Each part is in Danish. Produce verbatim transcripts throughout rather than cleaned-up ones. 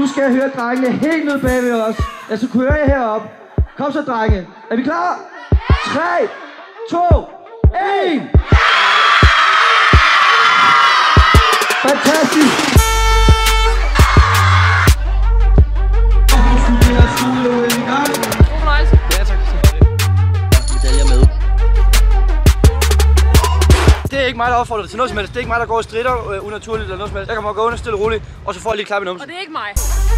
nu skal jeg høre drengene helt ned bag ved os. Jeg skal kunne høre jer heroppe. Kom så, drenge. Er vi klar? tre, to, et. Fantastisk. Det er ikke mig, der opfordrer til noget som helst. Det er ikke mig, der går og stritter øh, unaturligt eller noget som helst. Jeg kan bare gå under stille og roligt, og så får jeg lige klappe i numsen. Og det er ikke mig.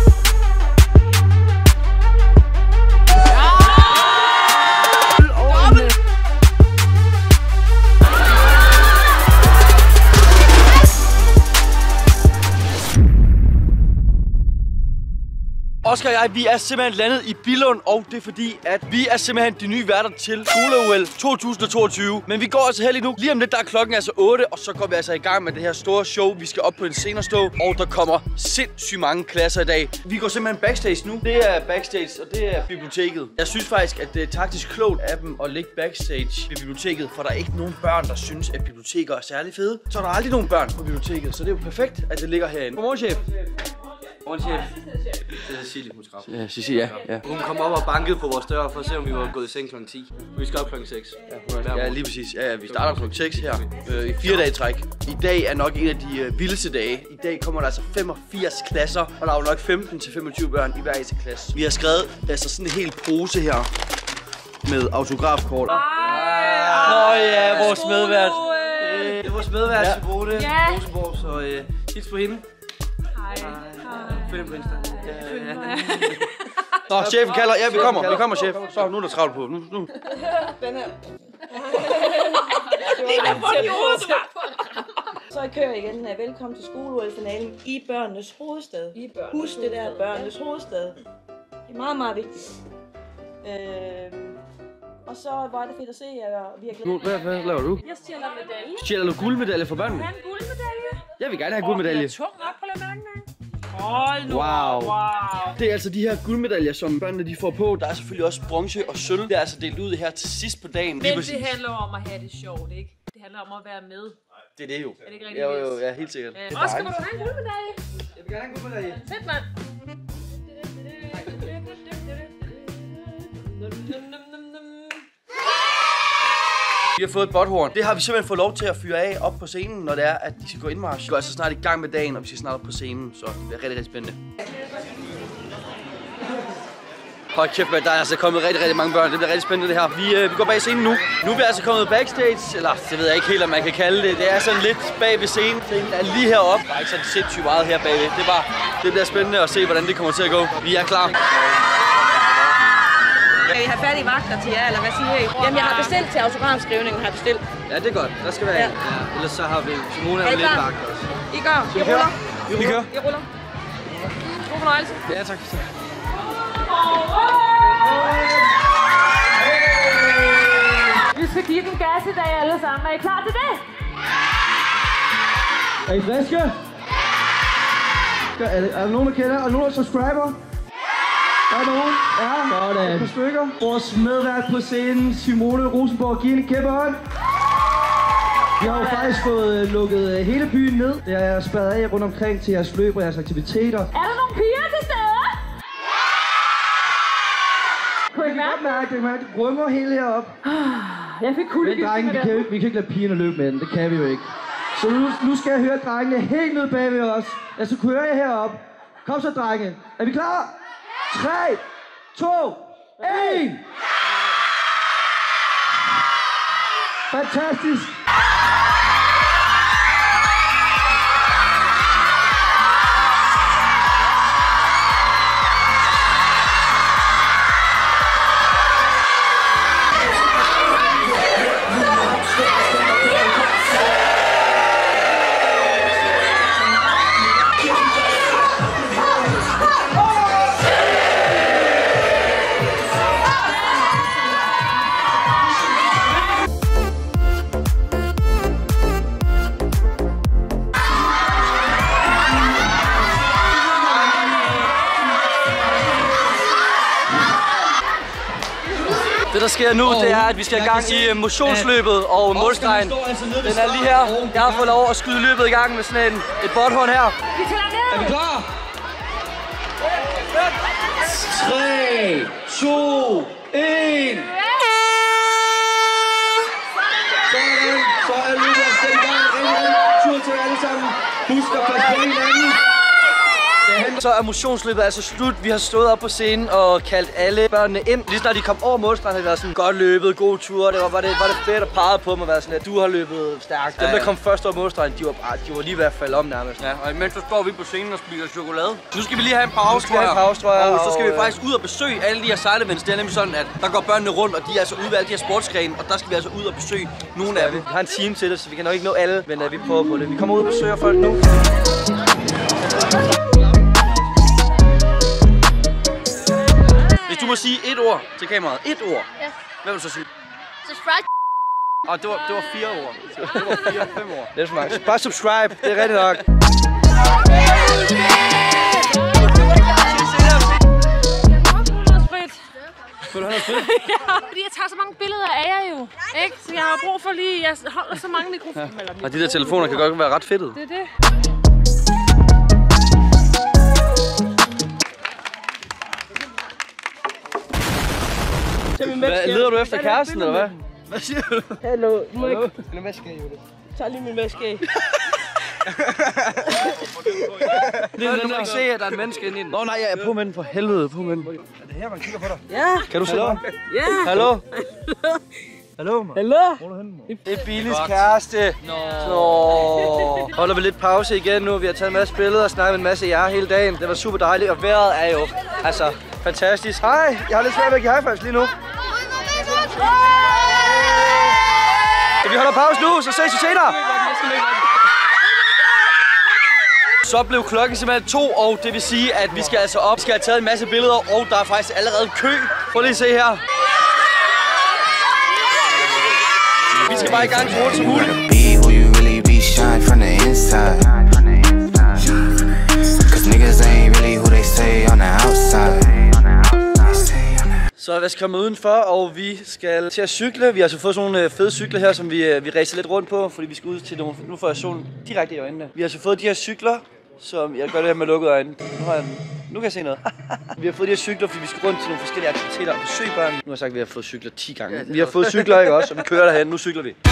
Oscar og jeg, vi er simpelthen landet i Billund, og det er fordi, at vi er simpelthen de nye værter til Skole-O L to tusind toogtyve. Men vi går altså her lige nu. Lige om lidt, der er klokken altså otte, og så går vi altså i gang med det her store show. Vi skal op på en scene og stå, og der kommer sindssygt mange klasser i dag. Vi går simpelthen backstage nu. Det er backstage, og det er biblioteket. Jeg synes faktisk, at det er taktisk klogt af dem at ligge backstage ved biblioteket, for der er ikke nogen børn, der synes, at biblioteker er særlig fede. Så er der aldrig nogen børn på biblioteket, så det er jo perfekt, at det ligger herinde. Godmorgen, chef. Godmorgen, chef. Det er Cecilie, hun skal Ja, Cecilie, ja. ja. Hun kom op og bankede på vores dør for at se, om vi var gået i seng klokken ti. Vi skal op klokken seks. Ja, ja, lige præcis. Ja, ja, vi starter klokken seks her øh, i fire dage træk. I dag er nok en af de øh, vildeste dage. I dag kommer der altså femogfirs klasser, og der er jo nok femten til femogtyve børn i hver eneste klasse. Vi har skrevet altså sådan en hel pose her med autografkort. Nå ja, vores medvært. Det er vores medvært, Simone Rosenborg, så øh, hils på hende. Hej. Find en på Insta. Nå, chefen kalder. Ja, vi kommer. Vi kommer, chef. Så, nu er der travlt på. Nu, nu. Den her. Så I kører igen. Velkommen til Skole-O L-finalen i børnenes hovedstad. I børnenes Husk det der, børnenes hovedstad. Det er meget, meget vigtigt. Øh, og så var det fedt at se jer, og vi har glædet. Hvad, hvad laver du? Jeg stjæler medalje. Stjæler du guldmedalje for børnene? Har en guldmedalje? Jeg vil gerne have guldmedalje. Jeg er tung op på lamanden. Hold nu. Wow. Wow. Det er altså de her guldmedaljer, som børnene de får på. Der er selvfølgelig også bronze og sølv. Det er altså delt ud her til sidst på dagen. Men det handler om at have det sjovt, ikke? Det handler om at være med. Det er det jo. Er det ikke rigtigt? Jo, jo, ja, helt sikkert. Øh, Oscar, vil du have en guldmedalje? Jeg vil gerne have en guldmedalje. Fedt, mand. Vi har fået et botthorn. Det har vi simpelthen fået lov til at fyre af op på scenen, når det er, at de skal gå indmarsch. Vi går altså snart i gang med dagen, og vi skal snart op på scenen, så det bliver rigtig, rigtig spændende. Hold kæft, der er altså kommet rigtig, rigtig mange børn. Det bliver rigtig spændende det her. Vi, øh, vi går bag scenen nu. Nu er vi altså kommet backstage, eller det ved jeg ikke helt, om man kan kalde det. Det er sådan lidt bag ved scenen. Scenen er lige heroppe. Der er ikke sådan sindssygt meget her bagved. Det, bare, det bliver spændende at se, hvordan det kommer til at gå. Vi er klar. Skal I have færdige vagter til jer, eller hvad siger I? Jamen, jeg har bestilt til autografskrivningen, har bestilt. Ja, det er godt. Der skal være ja. en. Ja. Ellers så har vi Simone og lidt vagt også. I gør. I ruller. Vi kører. I ruller. God fornøjelse. Ja, tak. Vi skal give den gas i dag alle sammen. Er I klar til det? Er I friske? Er, er der nogen, der kender? Er der nogen, der subscriber? Er der nogen? Ja, sådan. Et par stykker. Vores medvært på scenen, Simone Rosenborg, giver en kæmpe hånd. Vi har jo faktisk fået lukket hele byen ned. Jeg er spadet af rundt omkring til jeres løb og jeres aktiviteter. Er der nogle piger til stede? Kunne I Jeg kan godt mærke, det, mærke, det brummer helt heroppe. Jeg fik kuldegysninger. Men drenge, vi kan, vi kan ikke lade pigerne løbe med den. Det kan vi jo ikke. Så nu, nu skal jeg høre drengene helt ned bag ved os. Jeg skal kunne høre jer heroppe. Kom så, drenge. Er vi klar? tre, to, et. Fantastisk. Det der sker nu, det er, at vi skal i gang i motionsløbet og målstregen. Den er lige her. Jeg har fået lov at skyde løbet i gang med sådan en, et botthorn her. Vi tæller ned. Er vi klar? tre, to, et. Sådan, så er løbet af stedet i gang. Rigtig tur til alle sammen. Husk at passe på hinanden. Så er motionsløbet altså slut. Vi har stået op på scenen og kaldt alle børnene ind. Lige snart de kom over målstregen, har det været sådan godt løbet, god tur. Det var, var, det, var det fedt at pege på mig at være sådan, at du har løbet stærkt. Dem, der kom først over målstregen, de var, bare, de var lige ved at falde om nærmest. Ja, og imens så står vi på scenen og spiser chokolade. Nu skal vi lige have en pause, tror jeg. Pause, tror jeg. Og så skal vi faktisk ud og besøge alle de her sejlevents. Det er nemlig sådan, at der går børnene rundt, og de er altså ude ved alle de her sportsgrene. Og der skal vi altså ud og besøge nogle af dem. Vi har en time til det, så vi kan nok ikke nå alle, men uh, vi prøver på det. Vi kommer ud og besøger folk nu. Hvis du må sige et ord til kameraet. Et ord. Ja. Hvad vil du så sige? Subscribe. Åh, oh, det var, det var fire ord. Det var fire, fem ord. Det er for meget. Bare subscribe. Det er rigtigt nok. Vil du have noget sprit? Ja, fordi jeg tager så mange billeder af jer jo. Ikke? Så jeg har brug for lige, jeg holder så mange mikrofoner. Ja. Og de der telefoner kan godt være ret fedtede. Det er det. Hvad, leder du efter kæresten, eller hvad? Hvad siger du? Hallo, må ikke... Hallo, hvad skal I, Julie? Tag lige min vaske af. Det er den, der ikke se, at der er et menneske inde i den. Nå nej, jeg er på med den, for helvede, på med den. Er det her, man kigger på dig? Ja. Kan du se mig? Ja. Hallo? Hallo, man. Hallo? Det er Billys kæreste. Nå. Holder vi lidt pause igen nu. Vi har taget en masse billeder og snakket med en masse af jer hele dagen. Det var super dejligt, og vejret er jo altså fantastisk. Hej, jeg har lidt svært ved at give high fives lige nu. Så vi holder pause nu, så ses vi senere. Så blev klokken simpelthen to, og det vil sige, at vi skal altså op. Vi skal have taget en masse billeder, og der er faktisk allerede kø. Prøv lige at se her. Vi skal bare i gang så hurtigt som muligt. Så er vi kommet udenfor, og vi skal til at cykle. Vi har altså fået sådan nogle fede cykler her, som vi, vi racer lidt rundt på, fordi vi skal ud til nogle... Nu får jeg solen direkte i øjnene. Vi har altså fået de her cykler, som jeg gør det her med lukkede øjne. Nu, har jeg, nu kan jeg se noget. Vi har fået de her cykler, fordi vi skal rundt til nogle forskellige aktiviteter og besøge børn. Nu har jeg sagt, at vi har fået cykler ti gange. Vi har fået cykler, ikke også? Og vi kører derhen. Nu cykler vi.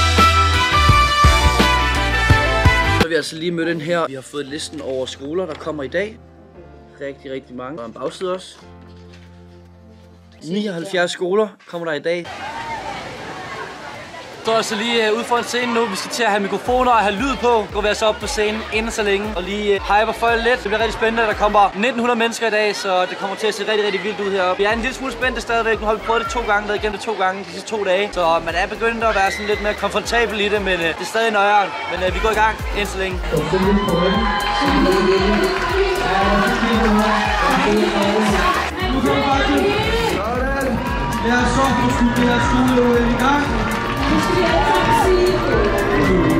Så har vi altså lige mødt den her. Vi har fået listen over skoler, der kommer i dag. Rigtig, rigtig mange. Og en bagside også. nioghalvfjerds skoler kommer der i dag. Vi står altså lige ude foran scenen nu. Vi skal til at have mikrofoner og have lyd på. Går vi altså op på scenen inden så længe og lige hyper folk lidt. Det bliver rigtig spændende. Der kommer nitten hundrede mennesker i dag, så det kommer til at se rigtig, rigtig vildt ud heroppe. Vi er en lille smule spændte stadigvæk. Nu har vi prøvet det to gange, været igennem det to gange de sidste to dage. Så man er begyndt at være sådan lidt mere komfortabel i det, men det er stadig nøjere. Men uh, vi går i gang inden så længe. Jeg er så på skulle det her skole i gang. Nu skal vi alle sammen sige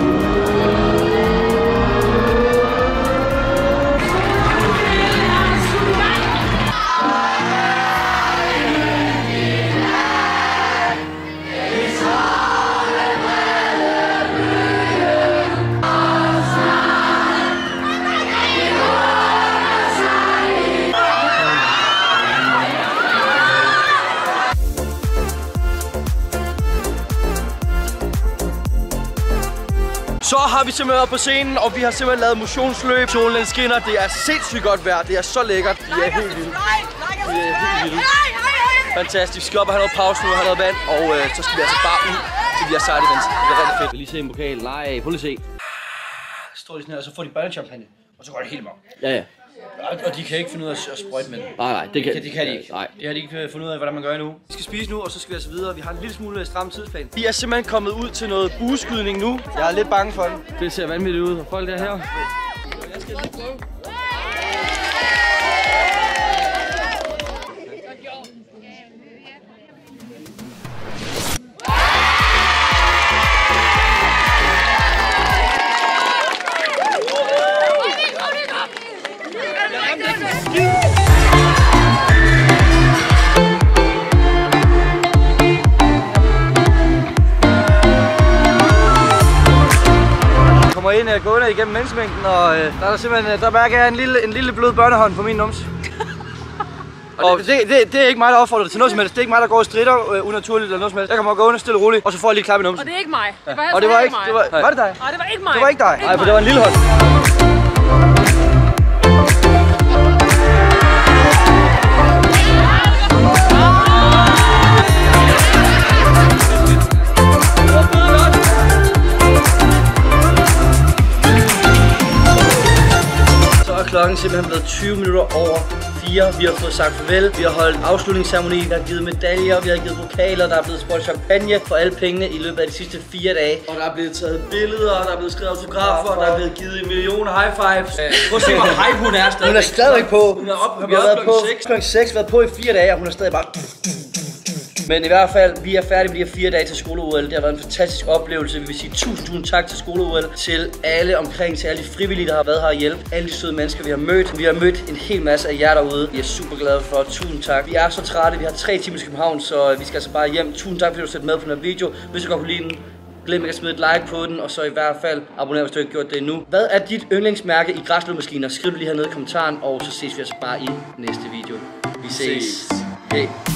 Så har vi simpelthen op på scenen, og vi har simpelthen lavet motionsløb. Solen skinner, det er sindssygt godt vejr, det er så lækkert. Det er helt vildt. Det er helt vildt. Fantastisk. Vi skal op og have noget pause nu og have noget vand, og øh, så skal vi altså bare ud til de her sejle events. Det er rigtig fedt. Vi lige se en pokal. Nej, prøv lige se. Står de sådan her, og så får de børnechampagne, og så går det helt mørkt. Ja, ja. Og de kan ikke finde ud af at sprøjte med den. Nej, nej, det kan, det kan de ikke. Nej. Det har de ikke fundet ud af, hvordan man gør endnu. Vi skal spise nu, og så skal vi altså videre. Vi har en lille smule stram tidsplan. Vi er simpelthen kommet ud til noget bueskydning nu. Jeg er lidt bange for den. Det ser vanvittigt ud, og folk er her. Jeg skal lige prøve. Kommer ind og går under igennem menneskemængden, og øh, der er der simpelthen, der mærker jeg en lille, en lille blød børnehånd på min numse. Og det, det, det, det er ikke mig, der opfordrer dig til noget som helst. Det er ikke mig, der går og stritter øh, unaturligt eller noget som helst. Jeg kommer gå under stille og roligt, og så får jeg lige klappe i numsen. Og det er ikke mig. Det var, og det var ikke, det var, var det dig? Nej, det var ikke mig. Det var ikke dig? Ikke Nej, for mig. det var en lille hånd. Klokken er simpelthen blevet tyve minutter over fire. Vi har fået sagt farvel. Vi har holdt afslutningsceremoni. Vi har givet medaljer. Vi har givet pokaler. Der er blevet spurgt champagne for alle pengene i løbet af de sidste fire dage. Og der er blevet taget billeder. Der er blevet skrevet autografer. Der er blevet givet millioner high fives. Prøv at se, hvor hype hun er stadig. Hun er stadig på. Hun er op. Vi har været på klokken seks. Været på i fire dage, og hun er stadig bare... Men i hvert fald, vi er færdige med de her fire dage til skole-O L. Det har været en fantastisk oplevelse. Vi vil sige tusind, tusind tak til skole-O L, til alle omkring, til alle de frivillige, der har været her og hjælpe. Alle de søde mennesker, vi har mødt. Vi har mødt en hel masse af jer derude. Vi er super glade for. Tusind tak. Vi er så trætte. Vi har tre timer i København, så vi skal altså bare hjem. Tusind tak, fordi du har set med på den her video. Hvis du godt kunne lide den, glem ikke at smide et like på den, og så i hvert fald abonner, hvis du ikke har gjort det endnu. Hvad er dit yndlingsmærke i græsslåmaskiner? Skriv det lige hernede i kommentaren, og så ses vi altså bare i næste video. Vi ses. Hey.